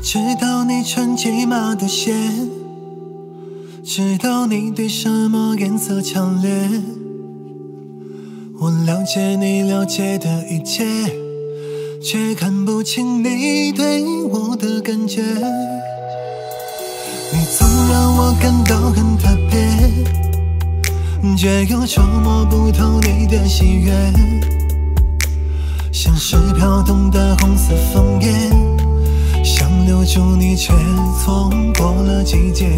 知道你穿几码的鞋，知道你对什么颜色强烈。我了解你了解的一切，却看不清你对我的感觉。你总让我感到很特别，却又捉摸不透你的喜悦，像是飘动的红色枫叶，想留住你却错过了季节。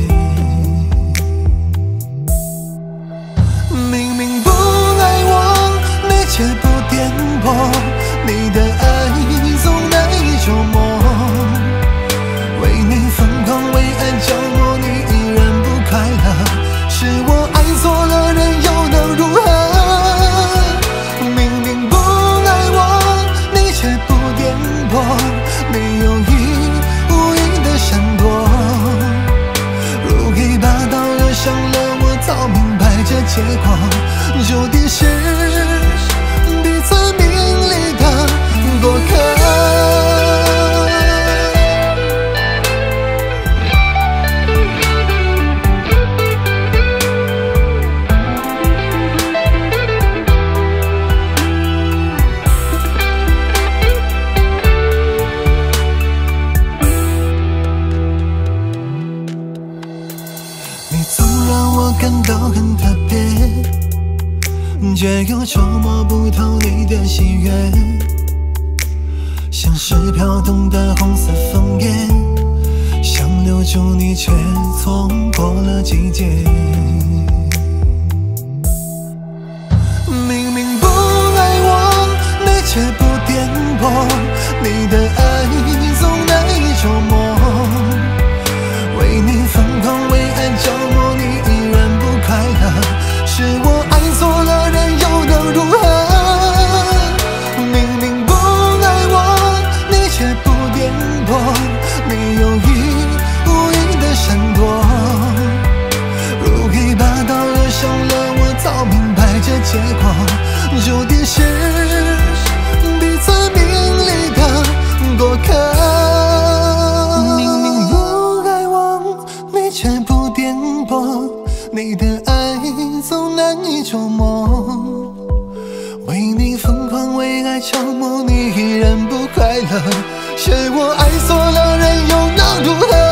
明明不爱我，你却不颠簸，你的爱总难以捉摸。为你疯狂，为爱折磨，你依然不快乐。是我爱错了人，又能如何？明明不爱我，你却不颠簸，你有意无意的闪躲。如一把刀惹伤了我，早明白这结果注定是彼此命里的过客。你总让我感到很特别，却又捉摸不透你的喜悦，像是飘动的红色枫叶，想留住你却错过了季节。明明不爱我，你却不颠簸，你的爱总难以捉摸。为你疯狂，为爱折磨，你依然不快乐。是我爱错了人，又能如何？明明不爱我，你却不颠簸，你有意无意的闪躲。如一把刀惹伤了我，早明白这结果注定是彼此命里的过客。却不颠簸，你的爱总难以捉摸。为你疯狂，为爱折磨，你依然不快乐。是我爱错了人，又能如何？